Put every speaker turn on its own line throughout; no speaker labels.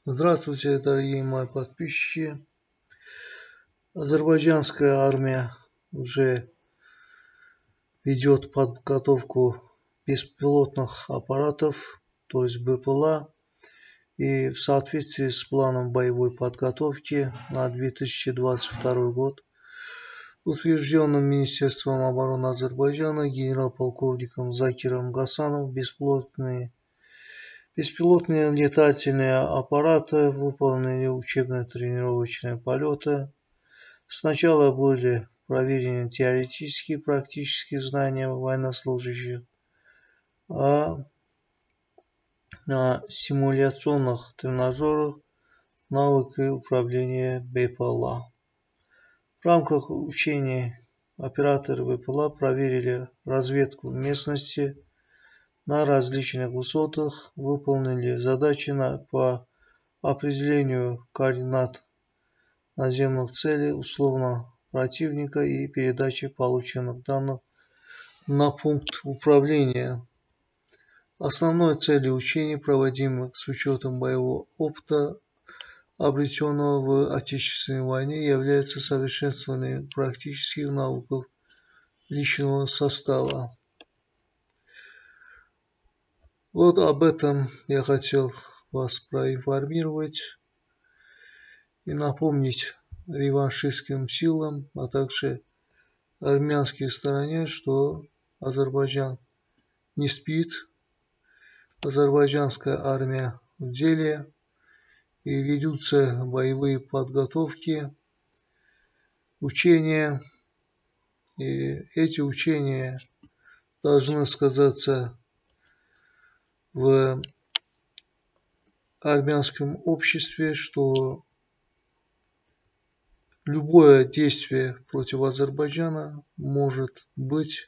Здравствуйте, дорогие мои подписчики. Азербайджанская армия уже ведет подготовку беспилотных аппаратов, то есть БПЛА, и в соответствии с планом боевой подготовки на 2022 год, утвержденным Министерством обороны Азербайджана генерал-полковником Закиром Гасановым, беспилотные летательные аппараты выполнили учебно-тренировочные полеты. Сначала были проверены теоретические и практические знания военнослужащих, а на симуляционных тренажерах навыки управления БПЛА. В рамках учений операторы БПЛА проверили разведку местности на различных высотах, выполнили задачи по определению координат наземных целей условно противника и передачи полученных данных на пункт управления. Основной целью учений, проводимых с учетом боевого опыта, обретенного в Отечественной войне, является совершенствование практических навыков личного состава. Вот об этом я хотел вас проинформировать и напомнить реваншистским силам, а также армянской стороне, что Азербайджан не спит, азербайджанская армия в деле, и ведутся боевые подготовки, учения, и эти учения должны сказаться в армянском обществе, что любое действие против Азербайджана может быть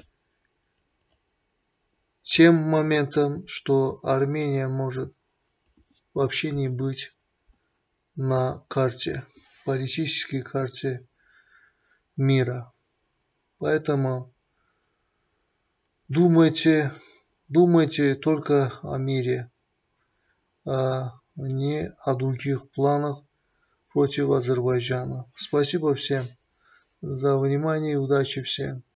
тем моментом, что Армения может вообще не быть на карте, политической карте мира. Поэтому думайте только о мире, а не о других планах против Азербайджана. Спасибо всем за внимание и удачи всем.